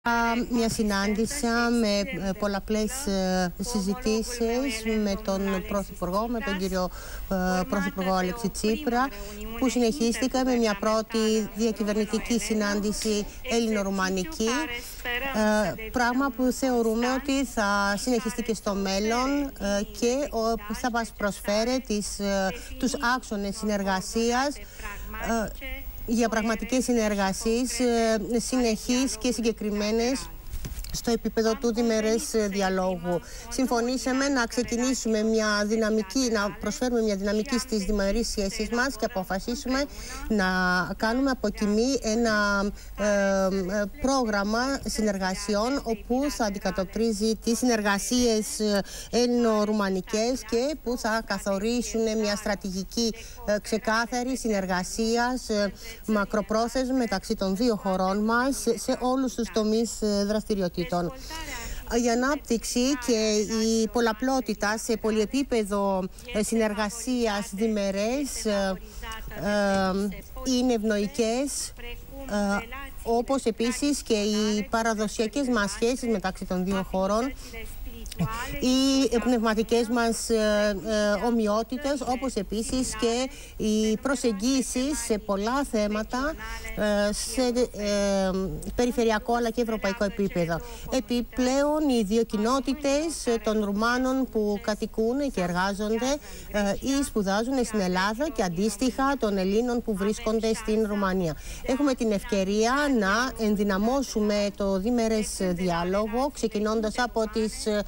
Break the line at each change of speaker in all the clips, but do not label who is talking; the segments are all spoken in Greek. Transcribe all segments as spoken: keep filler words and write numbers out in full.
Μια συνάντηση με πολλαπλές συζητήσεις με τον Πρωθυπουργό, με τον κύριο Πρωθυπουργό Αλέξη Τσίπρα, που συνεχίστηκε με μια πρώτη διακυβερνητική συνάντηση ελληνο-ρουμανική, πράγμα που θεωρούμε ότι θα συνεχιστεί και στο μέλλον και θα μας προσφέρει τις, τους άξονες συνεργασίας για πραγματικές συνεργασίες συνεχείς και συγκεκριμένες στο επίπεδο του διμερές διαλόγου. Συμφωνήσαμε να ξεκινήσουμε μια δυναμική, να προσφέρουμε μια δυναμική στις διμερείς σχέσεις μας και αποφασίσουμε να κάνουμε από κοινή ένα ε, πρόγραμμα συνεργασιών όπου θα αντικατοπτρίζει τις συνεργασίες ελληνο-ρουμανικές και που θα καθορίσουν μια στρατηγική ε, ξεκάθαρη συνεργασίας ε, μακροπρόθεσμη μεταξύ των δύο χωρών μας σε όλους τους τομείς δραστηριοτήτων. Η ανάπτυξη και η πολλαπλότητα σε πολυεπίπεδο συνεργασίας διμερές είναι ευνοϊκές, όπως επίσης και οι παραδοσιακές μας σχέσεις μεταξύ των δύο χωρών, οι πνευματικές μας ε, ε, ομοιότητες, όπως επίσης και οι προσεγγίσεις σε πολλά θέματα ε, σε ε, περιφερειακό αλλά και ευρωπαϊκό επίπεδο. Επιπλέον, οι δύο κοινότητες των Ρουμάνων που κατοικούν και εργάζονται ε, ή σπουδάζουν στην Ελλάδα και αντίστοιχα των Ελλήνων που βρίσκονται στην Ρουμανία. Έχουμε την ευκαιρία να ενδυναμώσουμε το διμερές διάλογο, ξεκινώντας από τις ε,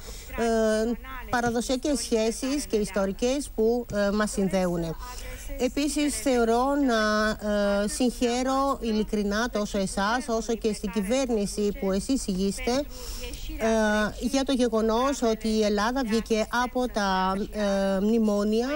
παραδοσιακές σχέσεις και ιστορικές που ε, μας συνδέουν. Επίσης, θεωρώ να ε, συγχαίρω ειλικρινά τόσο εσάς όσο και στην κυβέρνηση που εσείς ηγείστε ε, για το γεγονός ότι η Ελλάδα βγήκε από τα ε, μνημόνια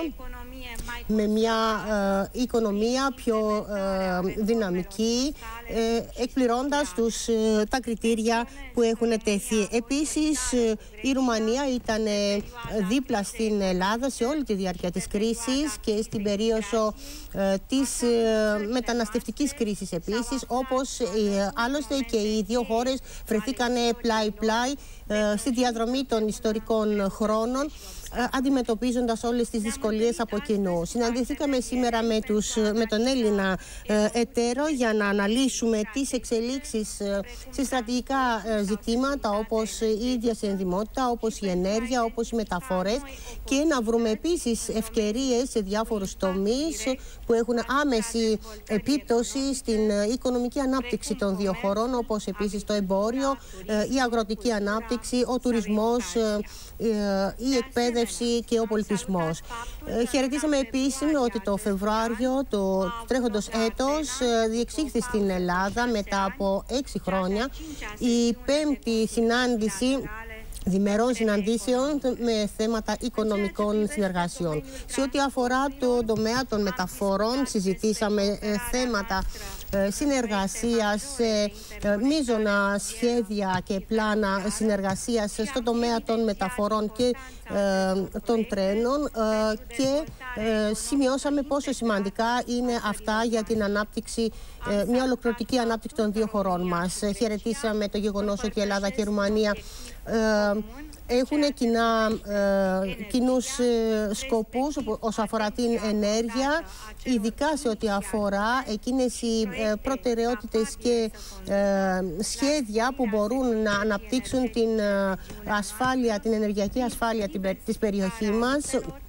με μια ε, οικονομία πιο ε, δυναμική, ε, εκπληρώντας τους, ε, τα κριτήρια που έχουν τεθεί. Επίσης, ε, η Ρουμανία ήταν ε, δίπλα στην Ελλάδα σε όλη τη διάρκεια της κρίσης και στην περίοδο ε, της ε, μεταναστευτικής κρίσης επίσης, όπως ε, άλλωστε και οι δύο χώρες βρεθήκαν πλάι-πλάι ε, στη διαδρομή των ιστορικών χρόνων, αντιμετωπίζοντας όλες τις δυσκολίες από κοινού. Συναντηθήκαμε σήμερα με, τους, με τον Έλληνα ε, εταίρο για να αναλύσουμε τις εξελίξεις ε, σε στρατηγικά ε, ζητήματα όπως η ίδια συνδημότητα, όπως η ενέργεια, όπως οι μεταφορές και να βρούμε επίσης ευκαιρίες σε διάφορους τομείς που έχουν άμεση επίπτωση στην ε, οικονομική ανάπτυξη των δύο χωρών, όπως επίσης το εμπόριο, ε, η αγροτική ανάπτυξη, ο τουρισμός, ε, ε, η εκπαίδευση και ο πολιτισμός. Ε, χαιρετήσαμε επίσης ότι το Φεβρουάριο του τρέχοντος έτος διεξήχθη στην Ελλάδα μετά από έξι χρόνια η πέμπτη συνάντηση διμερών συναντήσεων με θέματα οικονομικών συνεργασιών. Σε ό,τι αφορά το τομέα των μεταφορών, συζητήσαμε ε, θέματα ε, συνεργασίας, ε, ε, μείζωνα σχέδια και πλάνα συνεργασίας στο τομέα των μεταφορών και ε, των τρένων ε, και ε, σημειώσαμε πόσο σημαντικά είναι αυτά για την ανάπτυξη, ε, μια ολοκληρωτική ανάπτυξη των δύο χωρών μας. Ε, χαιρετήσαμε το γεγονός ότι η Ελλάδα και η Ρουμανία Ε, έχουν κοινά, ε, κοινούς ε, σκοπούς όσον αφορά την ενέργεια, ειδικά σε ό,τι αφορά εκείνες οι ε, προτεραιότητες και ε, σχέδια που μπορούν να αναπτύξουν την ε, ασφάλεια, την ενεργειακή ασφάλεια της περιοχής μας,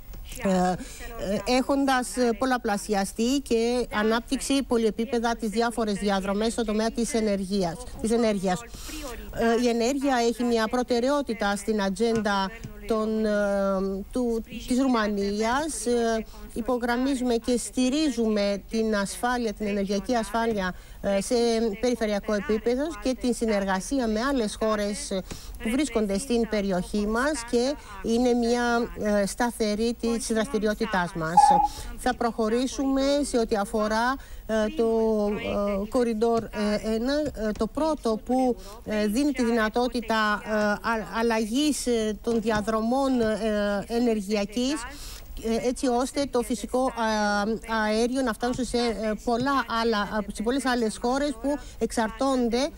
Ε, έχοντας πολλαπλασιαστεί και ανάπτυξη πολυεπίπεδα τις διάφορες διαδρομές στο τομέα της ενεργείας. Της ενέργειας. Ε, η ενέργεια έχει μια προτεραιότητα στην ατζέντα των, ε, του, της Ρουμανίας. Ε, υπογραμμίζουμε και στηρίζουμε την ασφάλεια, την ενεργειακή ασφάλεια ε, σε περιφερειακό επίπεδο και την συνεργασία με άλλες χώρες που βρίσκονται στην περιοχή μας και είναι μια ε, σταθερή της δραστηριότητάς μας. Θα προχωρήσουμε σε ό,τι αφορά ε, το ε, Κοριντόρ ένα, ε, το πρώτο που ε, δίνει τη δυνατότητα ε, αλλαγής των διαδρομών ε, ενεργειακής έτσι ώστε το φυσικό αέριο να φτάνουν σε, πολλά άλλα, σε πολλές άλλες χώρες που εξαρτώνται,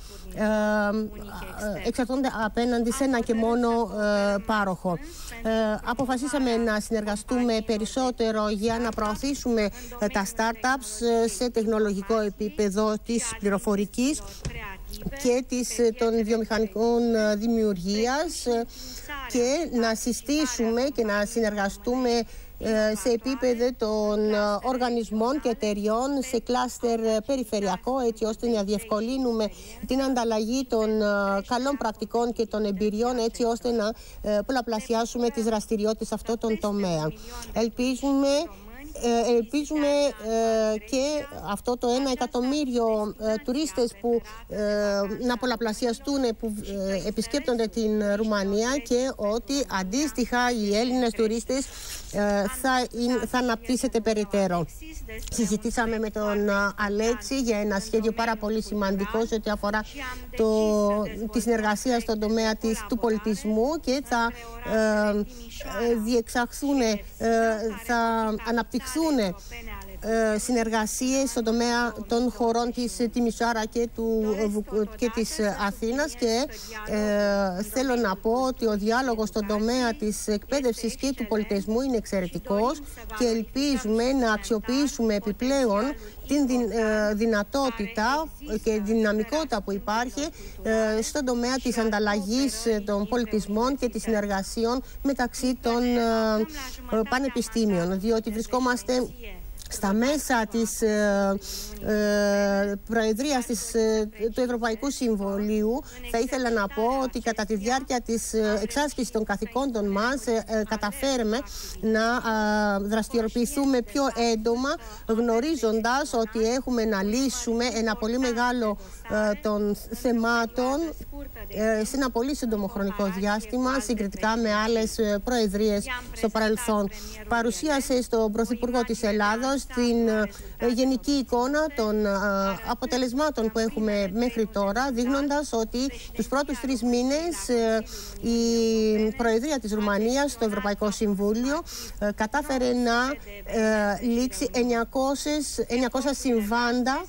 εξαρτώνται απέναντι σε ένα και μόνο πάροχο. Αποφασίσαμε να συνεργαστούμε περισσότερο για να προωθήσουμε τα startups σε τεχνολογικό επίπεδο της πληροφορικής και της, των βιομηχανικών δημιουργίας και να συστήσουμε και να συνεργαστούμε σε επίπεδο των οργανισμών και εταιριών σε κλάστερ περιφερειακό, έτσι ώστε να διευκολύνουμε την ανταλλαγή των καλών πρακτικών και των εμπειριών, έτσι ώστε να πολλαπλασιάσουμε τις δραστηριότητες σε αυτό τον τομέα. Ελπίζουμε Ε, ελπίζουμε ε, και αυτό το ένα εκατομμύριο ε, τουρίστες που ε, να πολλαπλασιαστούν, που ε, επισκέπτονται την Ρουμανία, και ότι αντίστοιχα οι Έλληνες τουρίστες ε, θα, θα αναπτύσσεται περαιτέρω. Συζητήσαμε με τον Αλέξη για ένα σχέδιο πάρα πολύ σημαντικό σε ό,τι αφορά το, τη συνεργασία στον τομέα της, του πολιτισμού, και θα ε, διεξαχθούν, ε, θα αναπτυχθούν ε, συνεργασίες στον τομέα των χωρών της Τιμισοάρα και, του, και της Αθήνας, και ε, θέλω να πω ότι ο διάλογος στον τομέα της εκπαίδευσης και του πολιτισμού είναι εξαιρετικός και ελπίζουμε να αξιοποιήσουμε επιπλέον την δυνατότητα και δυναμικότητα που υπάρχει στον τομέα της ανταλλαγής των πολιτισμών και της συνεργασιών μεταξύ των πανεπιστήμιων, διότι βρισκόμαστε στα μέσα της ε, ε, Προεδρίας της, ε, του Ευρωπαϊκού Συμβουλίου. Θα ήθελα να πω ότι κατά τη διάρκεια της εξάσκησης των καθηκόντων μας ε, ε, καταφέρουμε να ε, δραστηριοποιηθούμε πιο έντομα, γνωρίζοντας ότι έχουμε να λύσουμε ένα πολύ μεγάλο ε, των θεμάτων ε, σε ένα πολύ σύντομο χρονικό διάστημα, συγκριτικά με άλλες προεδρίες στο παρελθόν. Παρουσίασε στον Πρωθυπουργό της Ελλάδος την γενική εικόνα των αποτελεσμάτων που έχουμε μέχρι τώρα, δείχνοντας ότι τους πρώτους τρεις μήνες η Προεδρία της Ρουμανίας στο Ευρωπαϊκό Συμβούλιο κατάφερε να λήξει εννιακόσια συμβάντα.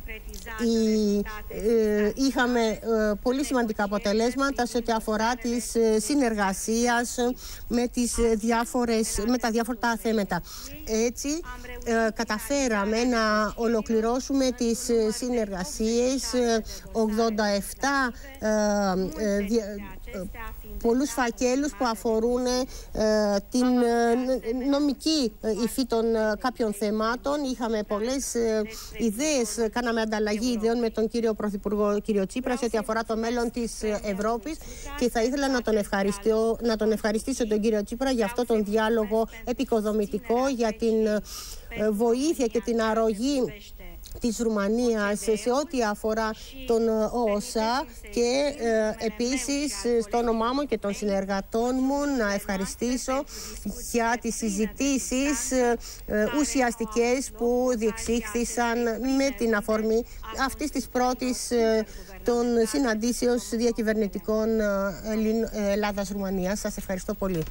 Η, ε, είχαμε ε, πολύ σημαντικά αποτελέσματα σε ό,τι αφορά της ε, συνεργασίας με, τις, ε, διάφορες, με τα διάφορα θέματα. Έτσι ε, καταφέραμε να ολοκληρώσουμε τις ε, συνεργασίες ε, ογδόντα επτά ε, ε, δια, ε, πολλούς φακέλους που αφορούν ε, την ε, νομική υφή των ε, κάποιων θεμάτων. Είχαμε πολλές ε, ιδέες, κάναμε ανταλλαγή ιδεών με τον κύριο Πρωθυπουργό, κύριο Τσίπρα, σε ό,τι αφορά το μέλλον της Ευρώπης, και θα ήθελα να τον, ευχαριστήσω, να τον ευχαριστήσω τον κύριο Τσίπρα για αυτό τον διάλογο επικοδομητικό, για την ε, βοήθεια και την αρρωγή της Ρουμανίας σε ό,τι αφορά τον ΟΟΣΑ, και ε, επίσης στο όνομά μου και των συνεργατών μου να ευχαριστήσω για τις συζητήσεις ε, ουσιαστικές που διεξήχθησαν με την αφορμή αυτής της πρώτης ε, των συναντήσεων διακυβερνητικών ε, Ελλάδας-Ρουμανίας. Σας ευχαριστώ πολύ.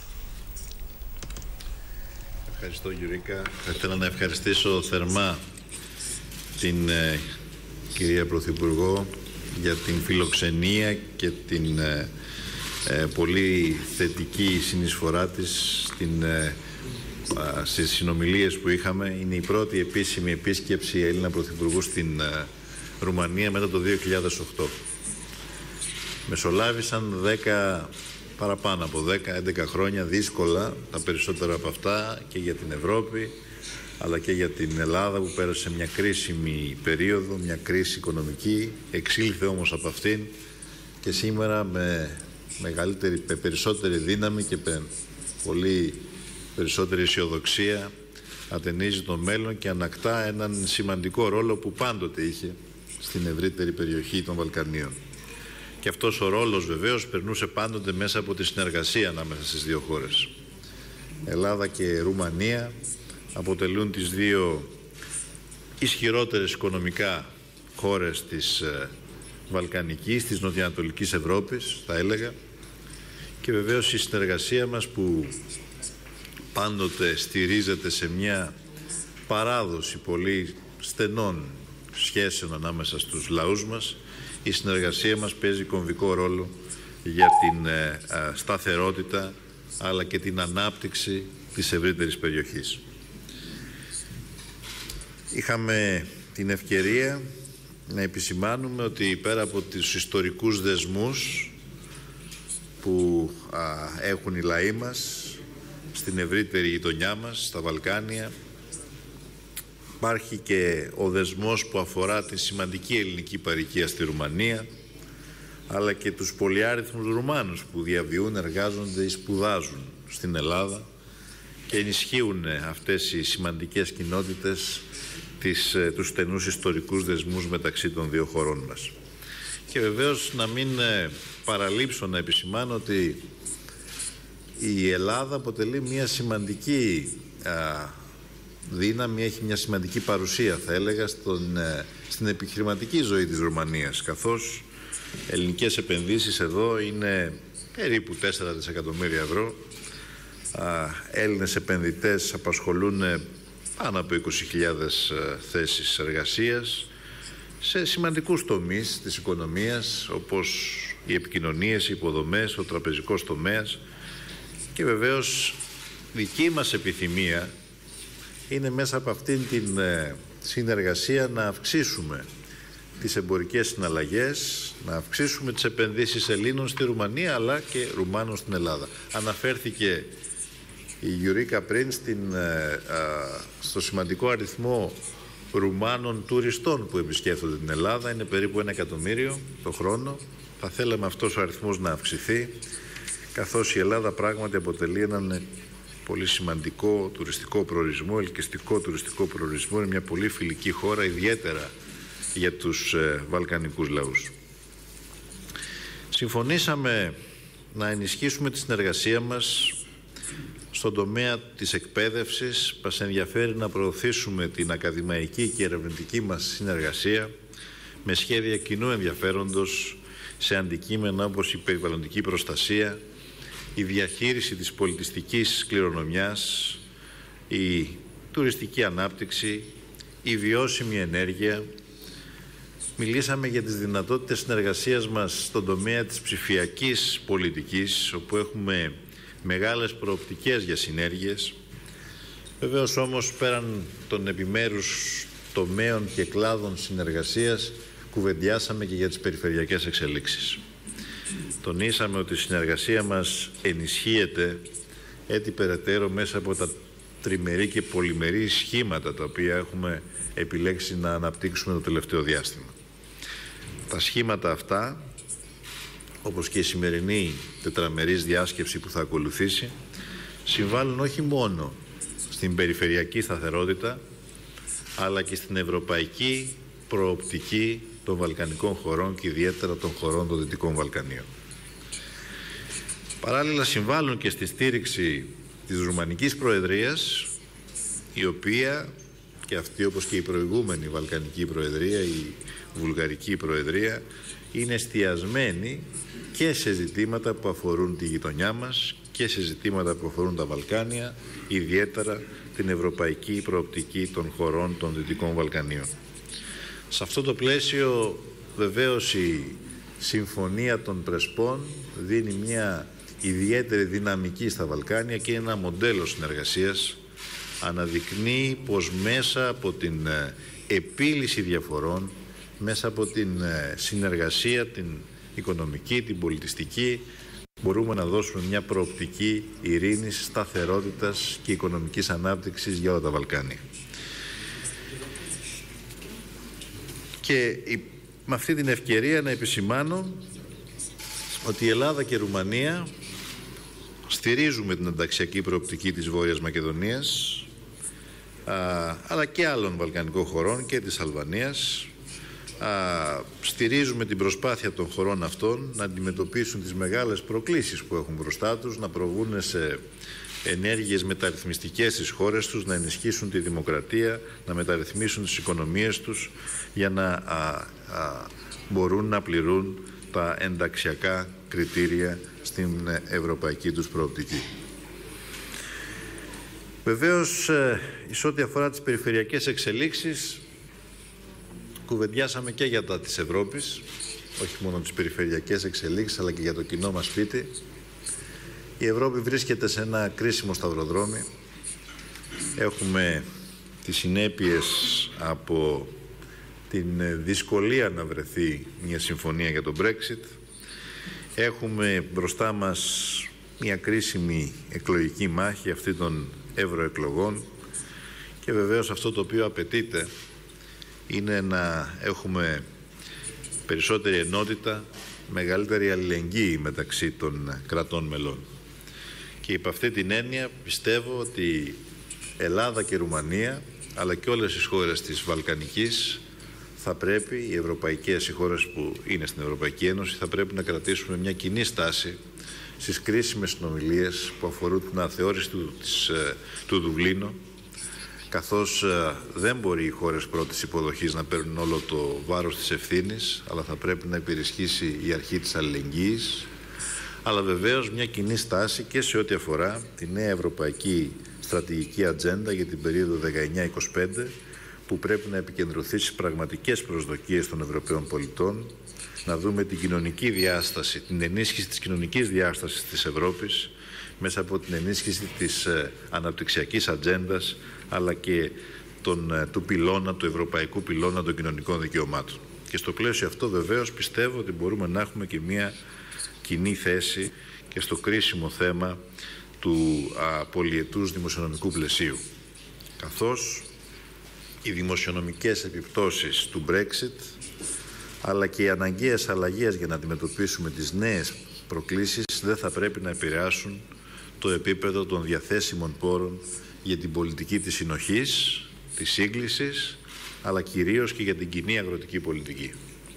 Ευχαριστώ, Γιουρίκα. Θα ήθελα να ευχαριστήσω θερμά την ε, κυρία Πρωθυπουργό για την φιλοξενία και την ε, ε, πολύ θετική συνεισφορά της στην, ε, ε, στις συνομιλίες που είχαμε. Είναι η πρώτη επίσημη επίσκεψη Έλληνα Πρωθυπουργού στην ε, Ρουμανία μετά το δύο χιλιάδες οκτώ. Μεσολάβησαν δέκα, παραπάνω από δέκα έντεκα χρόνια δύσκολα, τα περισσότερα από αυτά και για την Ευρώπη, αλλά και για την Ελλάδα, που πέρασε μια κρίσιμη περίοδο, μια κρίση οικονομική, εξήλθε όμως από αυτήν και σήμερα με μεγαλύτερη, με περισσότερη δύναμη και με πολύ περισσότερη αισιοδοξία ατενίζει το μέλλον και ανακτά έναν σημαντικό ρόλο που πάντοτε είχε στην ευρύτερη περιοχή των Βαλκανίων. Και αυτός ο ρόλος βεβαίως περνούσε πάντοτε μέσα από τη συνεργασία ανάμεσα στις δύο χώρες. Ελλάδα και Ρουμανία αποτελούν τις δύο ισχυρότερες οικονομικά χώρες της Βαλκανικής, της Νοτιοανατολικής Ευρώπης, θα έλεγα, και βεβαίως η συνεργασία μας που πάντοτε στηρίζεται σε μια παράδοση πολύ στενών σχέσεων ανάμεσα στους λαούς μας. Η συνεργασία μας παίζει κομβικό ρόλο για την ε, ε, σταθερότητα αλλά και την ανάπτυξη της ευρύτερης περιοχής. Είχαμε την ευκαιρία να επισημάνουμε ότι πέρα από τους ιστορικούς δεσμούς που α, έχουν οι λαοί μας στην ευρύτερη γειτονιά μας, στα Βαλκάνια, υπάρχει και ο δεσμός που αφορά τη σημαντική ελληνική παροικία στη Ρουμανία, αλλά και τους πολυάριθμους Ρουμάνους που διαβιούν, εργάζονται ή σπουδάζουν στην Ελλάδα και ενισχύουν αυτές οι σημαντικές κοινότητες τις, τους στενούς ιστορικούς δεσμούς μεταξύ των δύο χωρών μας. Και βεβαίως να μην παραλείψω να επισημάνω ότι η Ελλάδα αποτελεί μια σημαντική α, δύναμη, έχει μια σημαντική παρουσία θα έλεγα στον, στην επιχειρηματική ζωή της Ρουμανίας, καθώς ελληνικές επενδύσεις εδώ είναι περίπου τέσσερα δισεκατομμύρια ευρώ. Α, Έλληνες επενδυτές απασχολούν πάνω από είκοσι χιλιάδες θέσεις εργασίας σε σημαντικούς τομείς της οικονομίας, όπως οι επικοινωνίες, οι υποδομές, ο τραπεζικός τομέας. Και βεβαίως δική μας επιθυμία είναι μέσα από αυτήν την συνεργασία να αυξήσουμε τις εμπορικές συναλλαγές, να αυξήσουμε τις επενδύσεις Ελλήνων στη Ρουμανία αλλά και Ρουμάνων στην Ελλάδα. Αναφέρθηκε η Γιουρίκα πριν στην, α, στο σημαντικό αριθμό Ρουμάνων τουριστών που επισκέφτονται την Ελλάδα. Είναι περίπου ένα εκατομμύριο το χρόνο. Θα θέλαμε αυτός ο αριθμός να αυξηθεί, καθώς η Ελλάδα πράγματι αποτελεί έναν πολύ σημαντικό τουριστικό προορισμό, ελκυστικό τουριστικό προορισμό. Είναι μια πολύ φιλική χώρα, ιδιαίτερα για τους ε, βαλκανικούς λαούς. Συμφωνήσαμε να ενισχύσουμε τη συνεργασία μας στον τομέα της εκπαίδευσης. Μας ενδιαφέρει να προωθήσουμε την ακαδημαϊκή και ερευνητική μας συνεργασία με σχέδια κοινού ενδιαφέροντος σε αντικείμενα όπως η περιβαλλοντική προστασία, η διαχείριση της πολιτιστικής κληρονομιάς, η τουριστική ανάπτυξη, η βιώσιμη ενέργεια. Μιλήσαμε για τις δυνατότητες συνεργασίας μας στον τομέα της ψηφιακής πολιτικής, όπου έχουμε μεγάλες προοπτικές για συνέργειες. Βεβαίως όμως πέραν των επιμέρους τομέων και κλάδων συνεργασίας κουβεντιάσαμε και για τις περιφερειακές εξελίξεις. Τονίσαμε ότι η συνεργασία μας ενισχύεται έτσι περαιτέρω μέσα από τα τριμερή και πολυμερή σχήματα τα οποία έχουμε επιλέξει να αναπτύξουμε το τελευταίο διάστημα. Τα σχήματα αυτά, όπως και η σημερινή τετραμερής διάσκεψη που θα ακολουθήσει, συμβάλλουν όχι μόνο στην περιφερειακή σταθερότητα, αλλά και στην ευρωπαϊκή προοπτική των Βαλκανικών χωρών και ιδιαίτερα των χωρών των Δυτικών Βαλκανίων. Παράλληλα συμβάλλουν και στη στήριξη της Ρουμανικής Προεδρίας, η οποία και αυτή όπως και η προηγούμενη Βαλκανική Προεδρία, η Βουλγαρική Προεδρία, είναι εστιασμένη και σε ζητήματα που αφορούν τη γειτονιά μας και σε ζητήματα που αφορούν τα Βαλκάνια, ιδιαίτερα την ευρωπαϊκή προοπτική των χωρών των Δυτικών Βαλκανίων. Σε αυτό το πλαίσιο βεβαίως η Συμφωνία των Πρεσπών δίνει μια ιδιαίτερη δυναμική στα Βαλκάνια και είναι ένα μοντέλο συνεργασίας. Αναδεικνύει πως μέσα από την επίλυση διαφορών, μέσα από την συνεργασία, την οικονομική, την πολιτιστική, μπορούμε να δώσουμε μια προοπτική ειρήνης, σταθερότητας και οικονομικής ανάπτυξης για όλα τα Βαλκάνια. Και με αυτή την ευκαιρία να επισημάνω ότι η Ελλάδα και η Ρουμανία στηρίζουμε την ενταξιακή προοπτική της Βόρειας Μακεδονίας, α, αλλά και άλλων βαλκανικών χωρών και της Αλβανίας. Α, στηρίζουμε την προσπάθεια των χωρών αυτών να αντιμετωπίσουν τις μεγάλες προκλήσεις που έχουν μπροστά τους, να προβούν σε ενέργειες μεταρρυθμιστικές στις χώρες τους, να ενισχύσουν τη δημοκρατία, να μεταρρυθμίσουν τις οικονομίες τους για να α, α, μπορούν να πληρούν τα ενταξιακά κριτήρια στην ευρωπαϊκή τους προοπτική. Βεβαίως, εις ό,τι αφορά τις περιφερειακές εξελίξεις, κουβεντιάσαμε και για τα της Ευρώπης, όχι μόνο τις περιφερειακές εξελίξεις, αλλά και για το κοινό μας σπίτι. Η Ευρώπη βρίσκεται σε ένα κρίσιμο σταυροδρόμι. Έχουμε τις συνέπειες από την δυσκολία να βρεθεί μια συμφωνία για τον Brexit. Έχουμε μπροστά μας μια κρίσιμη εκλογική μάχη, αυτή των ευρωεκλογών, και βεβαίως αυτό το οποίο απαιτείται είναι να έχουμε περισσότερη ενότητα, μεγαλύτερη αλληλεγγύη μεταξύ των κρατών μελών. Και υπ' αυτή την έννοια πιστεύω ότι Ελλάδα και Ρουμανία, αλλά και όλες τις χώρες της Βαλκανικής, θα πρέπει, οι ευρωπαϊκές, οι χώρες που είναι στην Ευρωπαϊκή Ένωση, θα πρέπει να κρατήσουμε μια κοινή στάση στις κρίσιμες συνομιλίες που αφορούν την αναθεώρηση του, της, του Δουβλίνου, καθώς δεν μπορεί οι χώρες πρώτης υποδοχής να παίρνουν όλο το βάρος της ευθύνης, αλλά θα πρέπει να υπερισχύσει η αρχή της αλληλεγγύης, αλλά βεβαίως μια κοινή στάση και σε ό,τι αφορά τη νέα ευρωπαϊκή στρατηγική ατζέντα για την περίοδο δεκαεννιά είκοσι πέντε, που πρέπει να επικεντρωθεί στις πραγματικές προσδοκίες των Ευρωπαίων πολιτών, να δούμε την κοινωνική διάσταση, την ενίσχυση της κοινωνικής διάστασης της Ευρώπης μέσα από την ενίσχυση της ε, αναπτυξιακής ατζέντας, αλλά και τον, ε, του πυλώνα, του ευρωπαϊκού πυλώνα των κοινωνικών δικαιωμάτων. Και στο πλαίσιο αυτό βεβαίως πιστεύω ότι μπορούμε να έχουμε και μια κοινή θέση και στο κρίσιμο θέμα του α, πολυετούς δημοσιονομικού πλαισίου, καθώς οι δημοσιονομικές επιπτώσεις του Brexit, αλλά και οι αναγκαίες αλλαγές για να αντιμετωπίσουμε τις νέες προκλήσεις δεν θα πρέπει να επηρεάσουν το επίπεδο των διαθέσιμων πόρων για την πολιτική της συνοχής, της σύγκλησης, αλλά κυρίως και για την κοινή αγροτική πολιτική.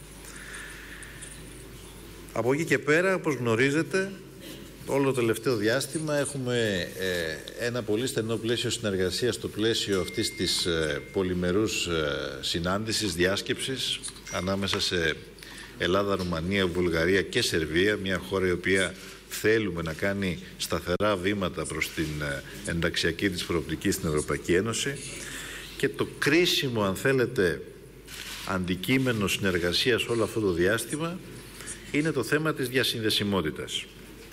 Από εκεί και πέρα, όπως γνωρίζετε, όλο το τελευταίο διάστημα έχουμε ε, ένα πολύ στενό πλαίσιο συνεργασίας στο πλαίσιο αυτής της ε, πολυμερούς ε, συνάντησης, διάσκεψης ανάμεσα σε Ελλάδα, Ρουμανία, Βουλγαρία και Σερβία, μια χώρα η οποία θέλουμε να κάνει σταθερά βήματα προς την ε, ενταξιακή της προοπτική στην Ευρωπαϊκή Ένωση, και το κρίσιμο, αν θέλετε, αντικείμενο συνεργασίας όλο αυτό το διάστημα είναι το θέμα της διασυνδεσιμότητας.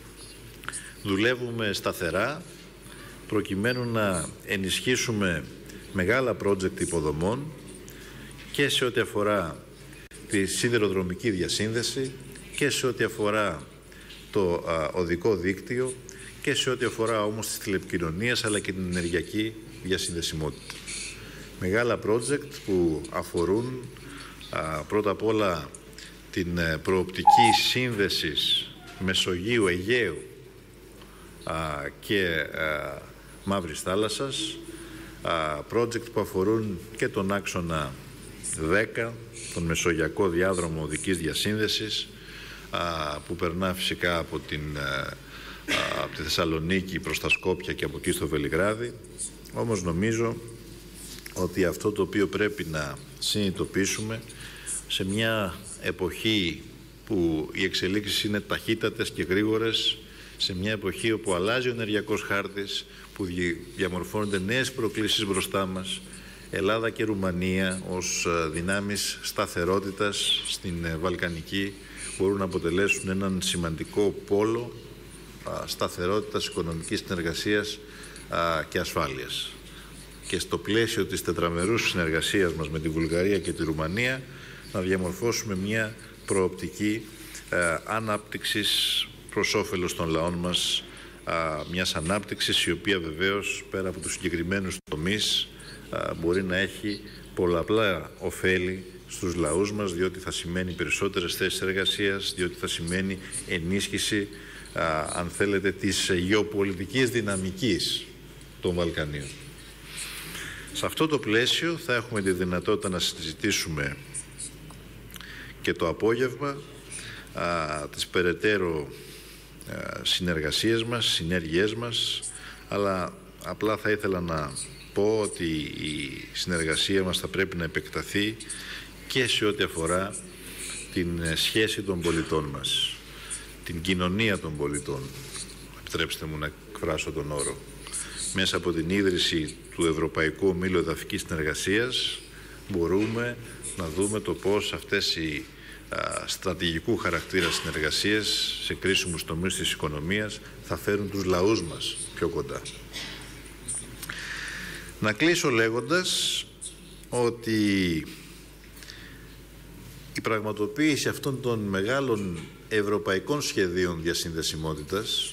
Δουλεύουμε σταθερά προκειμένου να ενισχύσουμε μεγάλα project υποδομών και σε ό,τι αφορά τη σιδηροδρομική διασύνδεση και σε ό,τι αφορά το α, οδικό δίκτυο και σε ό,τι αφορά όμως τις τηλεπικοινωνίες, αλλά και την ενεργειακή διασυνδεσιμότητα. Μεγάλα project που αφορούν α, πρώτα απ' όλα την προοπτική σύνδεσης Μεσογείου, Αιγαίου και α, Μαύρης Θάλασσας, α, project που αφορούν και τον άξονα δέκα, τον Μεσογειακό Διάδρομο Οδικής Διασύνδεσης, α, που περνά φυσικά από, την, α, από τη Θεσσαλονίκη προς τα Σκόπια και από εκεί στο Βελιγράδι. Όμως νομίζω ότι αυτό το οποίο πρέπει να συνειδητοποιήσουμε σε μια εποχή που οι εξελίξεις είναι ταχύτατες και γρήγορες, σε μια εποχή όπου αλλάζει ο ενεργειακός χάρτης, που διαμορφώνονται νέες προκλήσεις μπροστά μας, Ελλάδα και Ρουμανία ως δυνάμεις σταθερότητας στην Βαλκανική μπορούν να αποτελέσουν έναν σημαντικό πόλο σταθερότητας, οικονομικής συνεργασίας και ασφάλειας. Και στο πλαίσιο της τετραμερούς συνεργασίας μας με τη Βουλγαρία και τη Ρουμανία να διαμορφώσουμε μια προοπτική ανάπτυξης προς όφελος των λαών μας, α, μιας ανάπτυξης η οποία βεβαίως πέρα από τους συγκεκριμένους τομείς α, μπορεί να έχει πολλαπλά ωφέλη στους λαούς μας, διότι θα σημαίνει περισσότερες θέσεις εργασίας, διότι θα σημαίνει ενίσχυση, α, αν θέλετε, της γεωπολιτικής δυναμικής των Βαλκανίων. Σε αυτό το πλαίσιο θα έχουμε τη δυνατότητα να συζητήσουμε και το απόγευμα α, τις περαιτέρω συνεργασίες μας, συνέργειές μας, αλλά απλά θα ήθελα να πω ότι η συνεργασία μας θα πρέπει να επεκταθεί και σε ό,τι αφορά την σχέση των πολιτών μας, την κοινωνία των πολιτών, επιτρέψτε μου να εκφράσω τον όρο, μέσα από την ίδρυση του Ευρωπαϊκού Ομίλου Εδαφικής Συνεργασίας μπορούμε να δούμε το πώς αυτές οι α, στρατηγικού χαρακτήρα συνεργασίες σε κρίσιμους τομείς της οικονομίας θα φέρουν τους λαούς μας πιο κοντά. Να κλείσω λέγοντας ότι η πραγματοποίηση αυτών των μεγάλων ευρωπαϊκών σχεδίων διασυνδεσιμότητας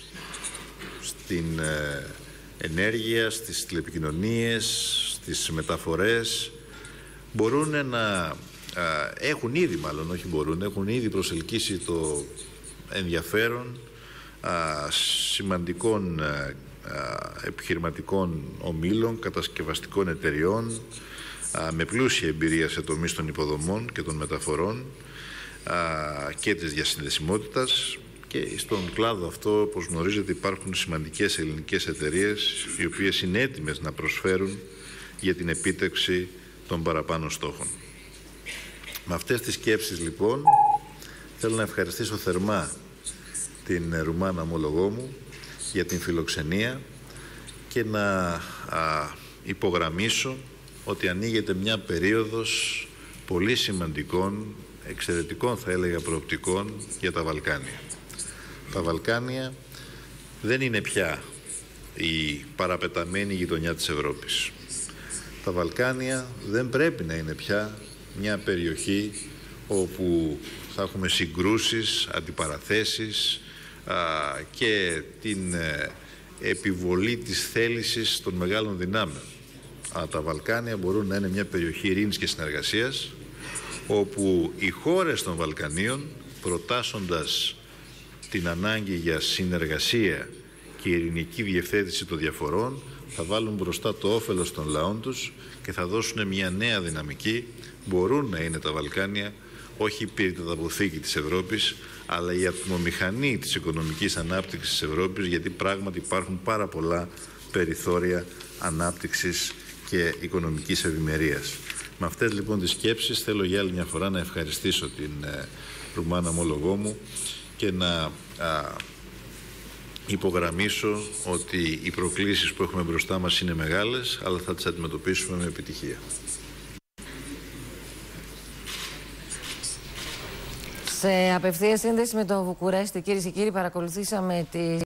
στην ε, ενέργεια, στις τηλεπικοινωνίες, στις μεταφορές μπορούν να α, έχουν ήδη μάλλον, όχι μπορούν, έχουν ήδη προσελκύσει το ενδιαφέρον α, σημαντικών α, α, επιχειρηματικών ομίλων, κατασκευαστικών εταιριών α, με πλούσια εμπειρία σε τομείς των υποδομών και των μεταφορών α, και της διασυνδεσιμότητας. Και στον κλάδο αυτό, όπως γνωρίζετε, υπάρχουν σημαντικές ελληνικές εταιρείες οι οποίες είναι έτοιμες να προσφέρουν για την επίτευξη των παραπάνω στόχων. Με αυτές τις σκέψεις, λοιπόν, θέλω να ευχαριστήσω θερμά την Ρουμάνα ομολογό μου για την φιλοξενία και να α, υπογραμμίσω ότι ανοίγεται μια περίοδος πολύ σημαντικών, εξαιρετικών θα έλεγα προοπτικών για τα Βαλκάνια. Τα Βαλκάνια δεν είναι πια η παραπεταμένη γειτονιά της Ευρώπης. Τα Βαλκάνια δεν πρέπει να είναι πια μια περιοχή όπου θα έχουμε συγκρούσεις, αντιπαραθέσεις α, και την ε, επιβολή της θέλησης των μεγάλων δυνάμεων. Αλλά τα Βαλκάνια μπορούν να είναι μια περιοχή ειρήνης και συνεργασίας, όπου οι χώρες των Βαλκανίων, προτάσσοντας την ανάγκη για συνεργασία και ειρηνική διευθέτηση των διαφορών, θα βάλουν μπροστά το όφελος των λαών τους και θα δώσουν μια νέα δυναμική. Μπορούν να είναι τα Βαλκάνια όχι η πυρηνική της Ευρώπης, αλλά η ατμομηχανή της οικονομικής ανάπτυξης της Ευρώπης, γιατί πράγματι υπάρχουν πάρα πολλά περιθώρια ανάπτυξης και οικονομικής ευημερίας. Με αυτές λοιπόν τις σκέψεις θέλω για άλλη μια φορά να ευχαριστήσω την ε, Ρουμάνα ομολογό μου και να α, υπογραμμίσω ότι οι προκλήσεις που έχουμε μπροστά μας είναι μεγάλες, αλλά θα τις αντιμετωπίσουμε με επιτυχία.
Σε απευθείας σύνδεση με το Βουκουρέστι, κυρίες και κύριοι, παρακολουθήσαμε τη